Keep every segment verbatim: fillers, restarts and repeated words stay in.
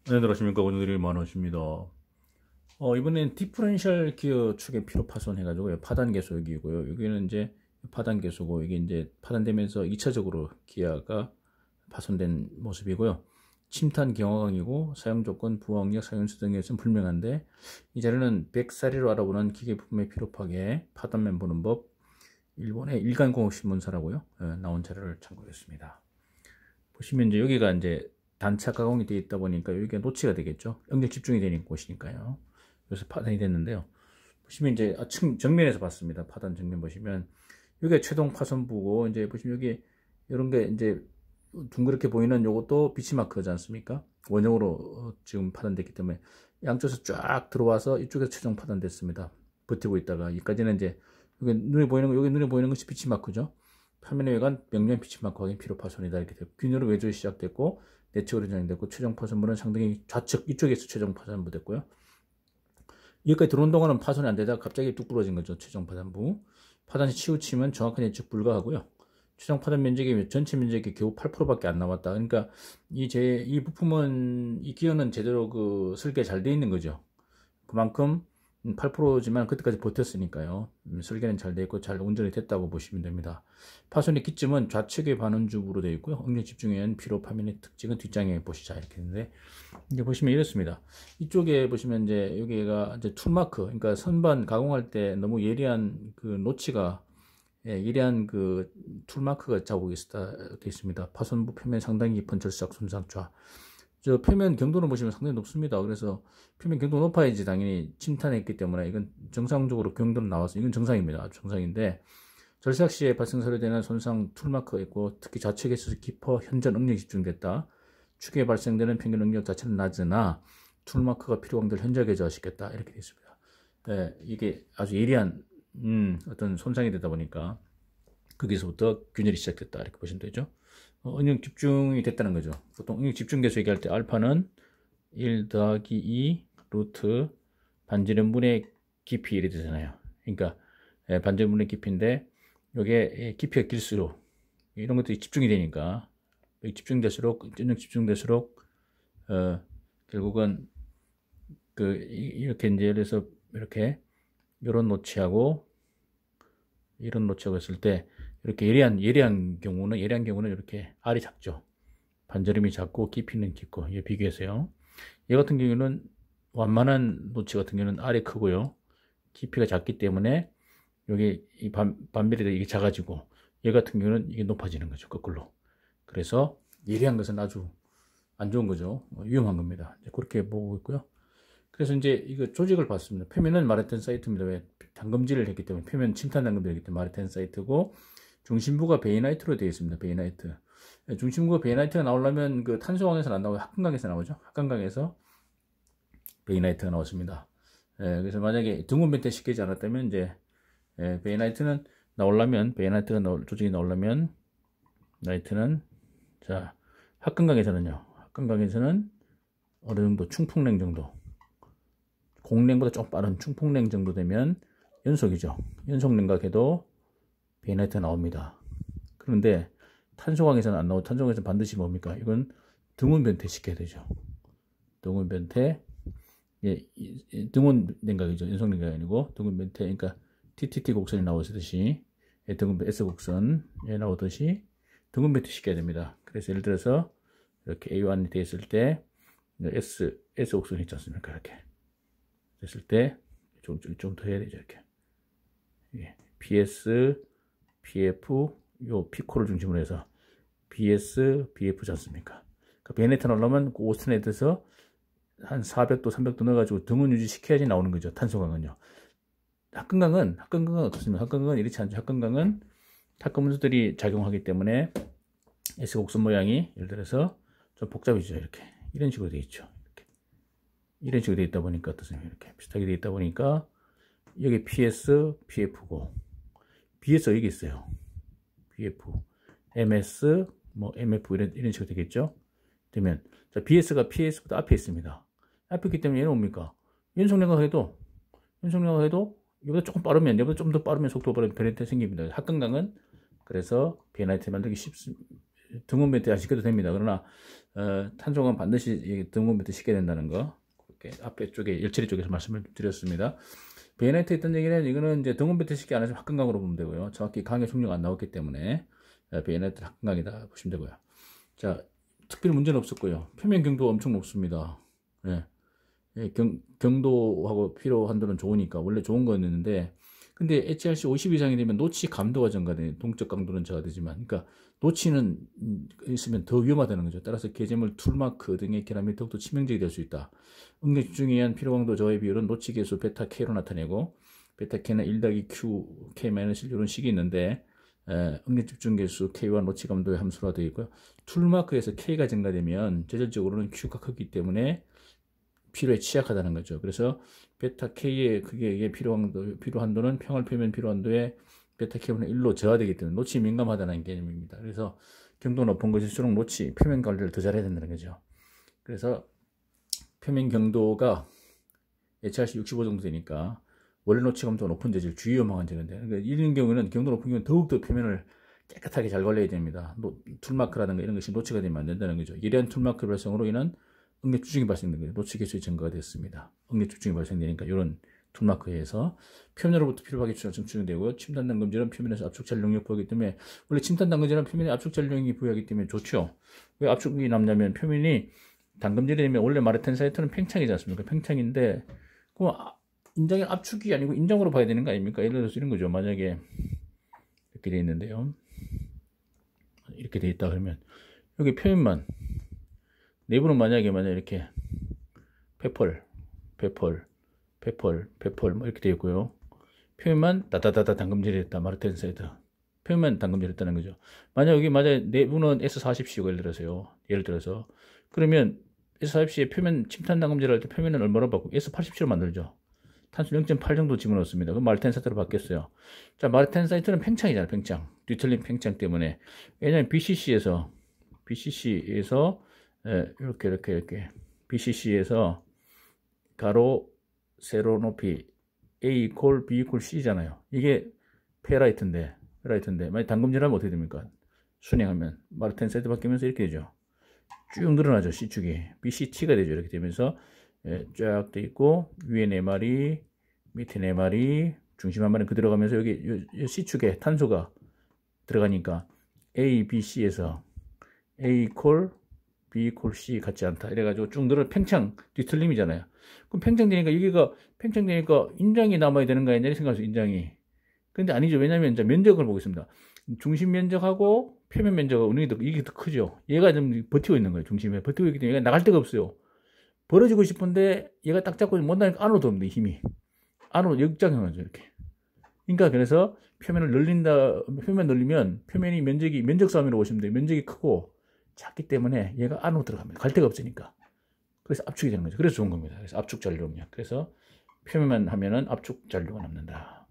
네, 들어오십니까? 오늘이 만원입니다. 어, 이번엔 디퍼런셜 기어 축의 피로 파손해가지고 파단 계속이고요. 여기는 이제 파단 계속고 이게 이제 파단되면서 이 차적으로 기아가 파손된 모습이고요. 침탄 경화강이고 사용 조건, 부항력, 사용수 등에서는 불명한데 이 자료는 백사리로 알아보는 기계 부품의 피로 파괴, 파단면 보는 법, 일본의 일간공업신문사라고요. 예, 나온 자료를 참고했습니다. 보시면 이제 여기가 이제 단차 가공이 되어 있다 보니까 여기가 노치가 되겠죠. 응력 집중이 되는 곳이니까요. 그래서 파단이 됐는데요. 보시면 이제 아층 정면에서 봤습니다. 파단 정면 보시면 여기가 최동 파손부고 이제 보시면 여기 이런 게 이제 둥그렇게 보이는 요것도 비치 마크지 않습니까? 원형으로 지금 파단됐기 때문에 양쪽에서 쫙 들어와서 이쪽에서 최종 파단됐습니다. 버티고 있다가 여기까지는 이제 여기 눈에 보이는 거 여기 눈에 보이는 것이 비치 마크죠. 표면에 외관 명령 비치 마크 확인 피로 파손이다 이렇게 되고 균열은 외조에 시작됐고 내측으로 진행됐고 최종 파손부는 상당히 좌측 이쪽에서 최종 파손부 됐고요. 여기까지 들어온 동안은 파손이 안 되다가 갑자기 뚝 부러진 거죠. 최종 파단부. 파단이 치우치면 정확한 예측 불가하고요. 최종 파단 면적이 전체 면적이 겨우 팔 퍼센트밖에 안 남았다. 그러니까 이 제 이 부품은 이 기어는 제대로 그 설계 잘 돼 있는 거죠. 그만큼 팔 퍼센트지만 그때까지 버텼으니까요. 설계는 잘 돼 있고 잘 운전이 됐다고 보시면 됩니다. 파손의 기점은 좌측의 반원주부로 되어 있고요. 응력 집중에 의한 피로 파면의 특징은 뒷장에 보시자 이렇게 했는데 이제 보시면 이렇습니다. 이쪽에 보시면 이제 여기가 이제 툴마크, 그러니까 선반 가공할 때 너무 예리한 그 노치가 예, 예리한 그 툴마크가 자국이 있다 되어 있습니다. 파손부 표면 상당히 깊은 절삭 손상좌. 저 표면 경도를 보시면 상당히 높습니다. 그래서 표면 경도 높아야지 당연히 침탄했기 때문에 이건 정상적으로 경도는 나와서 이건 정상입니다. 정상인데 절삭 시에 발생 사례되는 손상 툴마크가 있고 특히 좌측에서 깊어 현전 응력이 집중됐다. 축에 발생되는 평균 응력 자체는 낮으나 툴마크가 필요 강도를 현저하게 저하시켰다 이렇게 되어 있습니다. 네, 이게 아주 예리한 음, 어떤 손상이 되다 보니까 거기서부터 균열이 시작됐다 이렇게 보시면 되죠. 어, 응력 집중이 됐다는 거죠. 보통 응력 집중계수 얘기할 때 알파는 일 더하기 이 루트 반지름분의 깊이 이렇게 되잖아요. 그러니까 예, 반지름분의 깊이인데 이게 깊이가 길수록 이런 것들이 집중이 되니까 집중될수록 응력 집중될수록 어, 결국은 그 이렇게 이제 예를 들어서 이렇게 이런 노치하고 이런 노치하고 했을 때 이렇게 예리한 예리한 경우는 예리한 경우는 이렇게 알이 작죠. 반지름이 작고 깊이는 깊고 이 비교해서요. 얘 같은 경우는 완만한 노치 같은 경우는 알이 크고요. 깊이가 작기 때문에 여기 이 반, 반비례가 이게 작아지고 얘 같은 경우는 이게 높아지는 거죠. 거꾸로. 그래서 예리한 것은 아주 안 좋은 거죠. 위험한 겁니다. 그렇게 보고 있고요. 그래서 이제 이거 조직을 봤습니다. 표면은 마르텐 사이트입니다. 왜? 단검질을 했기 때문에 표면 침탄 단검을 했기 때문에 마르텐 사이트고 중심부가 베이나이트로 되어 있습니다. 베이나이트. 중심부가 베이나이트가 나오려면 그 탄소강에서 안 나오고 합금강에서 나오죠. 합금강에서 베이나이트가 나왔습니다. 예, 그래서 만약에 등원 벤트 시키지 않았다면 이제 예, 베이나이트는 나오려면 베이나이트가 나올, 조직이 나오려면 나이트는 자 합금강에서는요. 합금강에서는 어느 정도 충풍냉 정도 공냉보다 좀 빠른 충풍냉 정도 되면 연속이죠. 연속냉각해도 베이나이트가 나옵니다. 그런데 탄소광에서는 안 나오고 탄소광에서는 반드시 뭡니까? 이건 등원 변태 시켜야 되죠. 등원 변태 예, 등원 냉각이죠. 연속 냉각이 아니고 등원 변태 그러니까 티티티 곡선이 나오듯이 예, 등원 S 곡선에 나오듯이 등원 변태 시켜야 됩니다. 그래서 예를 들어서 이렇게 에이 원이 되어 있을 때 S S 곡선이 있지 않습니까? 이렇게 됐을 때 좀 좀 더 해야 되죠. 이렇게 예, 피에스 피에프 요 피코를 중심으로 해서 비에스 비에프지 않습니까? 그러니까 베네타 넣으려면 그 오스트넷에서 한 사백 도 삼백 도 넣어가지고 등원 유지시켜야지 나오는 거죠. 탄소강은요. 합금강은 합금강은 어떻습니까? 합금강은 이렇지 않죠. 합금강은 탁금 운수들이 작용하기 때문에 S 곡선 모양이 예를 들어서 좀 복잡해지죠. 이렇게 이런 식으로 되어 있죠. 이렇게 이런 식으로 되어 있다 보니까 어떻습니까? 이렇게 비슷하게 되어 있다 보니까 여기 피에스 피에프고 비에스 여기 있어요. 비에프, 엠에스, 뭐 엠에프 이런, 이런 식으로 되겠죠. 되면 자, 비에스가 피에스보다 앞에 있습니다. 앞에 있기 때문에 얘는 뭡니까? 연속냉각 해도 연속냉각 해도 이보다 조금 빠르면 이보다 좀 더 빠르면 속도가 빠르면 베네타 생깁니다. 합금강은 그래서 베네타 만들기 쉽습니다. 등원 매트 안 시켜도 됩니다. 그러나 어, 탄소가 반드시 등원 매트 시켜야 된다는 거 이렇게 앞에 쪽에 열처리 쪽에서 말씀을 드렸습니다. 베이너이트에 있던 얘기는 이거는 이제 등원 매트 시키 안 해서 합금강으로 보면 되고요. 정확히 강의 종류가 안 나왔기 때문에 베이너이트 합금강이다 보시면 되고요. 자, 특별히 문제는 없었고요. 표면 경도가 엄청 높습니다. 예. 예, 경, 경도하고 피로 한도는 좋으니까 원래 좋은 거였는데, 근데 에이치알씨 오십 이상이 되면 노치 감도가 증가돼. 동적 강도는 저하되지만, 그러니까 노치는 있으면 더 위험하다는 거죠. 따라서 계제물 툴마크 등의 결함이 더욱더 치명적이 될 수 있다. 응력 집중에 의한 피로 강도 저하의 비율은 노치 계수 베타 K로 나타내고, 베타 K는 일 더하기 Q, K 마이너스 일 이런 식이 있는데, 에, 응력 집중 계수 K와 노치 감도의 함수가 되어 있고요. 툴마크에서 K가 증가되면 제절적으로는 Q가 크기 때문에 피로에 취약하다는 거죠. 그래서 베타 K의 그게 이게 피로 한도, 피로 한도는 평활 표면 피로 한도의 베타 K분의 일로 저하되기 때문에 노치 민감하다는 개념입니다. 그래서 경도 높은 것일수록 노치 표면 관리를 더 잘해야 된다는 거죠. 그래서 표면 경도가 에이치알씨 육십오 정도 되니까 원래 노치 감도가 높은 재질 주위험한 재질인데, 그러니까 이런 경우는 경도 높은 경우는 더욱더 표면을 깨끗하게 잘 관리해야 됩니다. 노, 툴마크라든가 이런 것이 노치가 되면 안 된다는 거죠. 예리한 툴마크 발생으로 인한 응력 주중이 발생된 거예요. 노치 개수의 증가가 됐습니다. 응력 주중이 발생되니까 이런 툴마크에 의해서 표면으로부터 피로파기 추가 증축되고요. 침탄 담금질은 표면에서 압축 잔력을 부여하기 때문에, 원래 침탄 담금질은 표면에 압축 잔력이 부여하기 때문에 좋죠. 왜 압축이 남냐면 표면이 담금질이 되면 원래 마르텐사이트는 팽창이지 않습니까? 팽창인데 그럼 인장의 압축이 아니고 인장으로 봐야 되는 거 아닙니까? 예를 들어서 이런 거죠. 만약에 이렇게 되어 있는데요. 이렇게 되어 있다 그러면 여기 표면만 내부는 만약에 만약 이렇게 페펄, 페펄, 페펄, 페펄 뭐 이렇게 되어 있고요. 표면만 다다다다 담금질이 됐다. 마르텐사이트. 표면만 담금질이 됐다는 거죠. 만약 여기 만약 내부는 에스 사십 씨고 예를 들어서요. 예를 들어서 그러면 에스 사십 씨에 표면 침탄 담금질 할 때 표면은 얼마로 바꾸고 에스 팔십 씨로 만들죠. 탄소 영 점 팔 정도 집어넣습니다. 그럼 마르텐사이트로 바뀌었어요. 자, 마르텐사이트는 팽창이잖아요. 팽창. 뒤틀린 팽창 때문에. 왜냐면 비씨씨에서 비씨씨에서 예, 이렇게 이렇게 이렇게 비씨씨에서 가로 세로 높이 A 이퀄 B 이퀄 C잖아요. 이게 페라이트인데 페라이트인데 만약 담금질하면 어떻게 됩니까? 순행하면 마르텐사이트 바뀌면서 이렇게 되죠. 쭉 늘어나죠. C축이 비씨티가 되죠. 이렇게 되면서 예, 쫙 돼 있고 위에 네 마리 밑에 네 마리 중심 한 마리 그 들어가면서 여기 요, 요 C축에 탄소가 들어가니까 A, B, C에서 A 이퀄 B 이퀄 C 같지 않다. 이래가지고 쭉 늘어 팽창 뒤틀림이잖아요. 그럼 팽창되니까 여기가 팽창되니까 인장이 남아야 되는 거 아니냐 생각해서 인장이. 근데 아니죠. 왜냐면 이제 면적을 보겠습니다. 중심 면적하고 표면 면적하고 어느 게 더, 이게 더 크죠. 얘가 좀 버티고 있는 거예요. 중심에 버티고 있기 때문에 얘가 나갈 데가 없어요. 벌어지고 싶은데 얘가 딱 잡고 못 나니까 안으로 들어옵니다. 힘이 안으로 역작용하죠. 이렇게. 그러니까 그래서 표면을 늘린다. 표면 늘리면 표면이 면적이 면적 싸움으로 보시면 돼요. 면적이 크고 작기 때문에 얘가 안으로 들어갑니다. 갈 데가 없으니까. 그래서 압축이 되는 거죠. 그래서 좋은 겁니다. 그래서 압축 잔류냐. 그래서 표면만 하면은 압축 잔류가 남는다.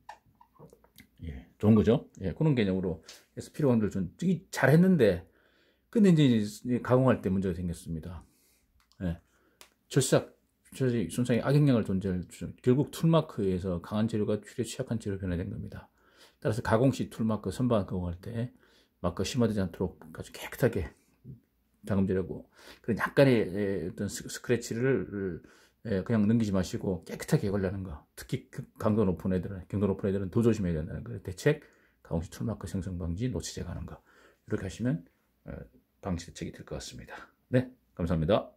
예, 좋은 거죠. 예, 그런 개념으로 에스피로 강도를 좀 잘했는데, 근데 이제 가공할 때 문제가 생겼습니다. 예, 절삭, 저지 손상의 악영향을 존재할 결국 툴마크에서 강한 재료가 출에 취약한 재료로 변화된 겁니다. 따라서 가공 시 툴마크 선반 가공할 때 마크 심화되지 않도록 아주 깨끗하게 담금질하고 그런 약간의 어떤 스크래치를 그냥 넘기지 마시고 깨끗하게 관리하는 거. 특히 강도 높은 애들은, 경도 높은 애들은 더 조심해야 된다는 거. 대책, 가공 시 툴마크 생성 방지, 노치 제거하는 거. 이렇게 하시면 방지 대책이 될 것 같습니다. 네, 감사합니다.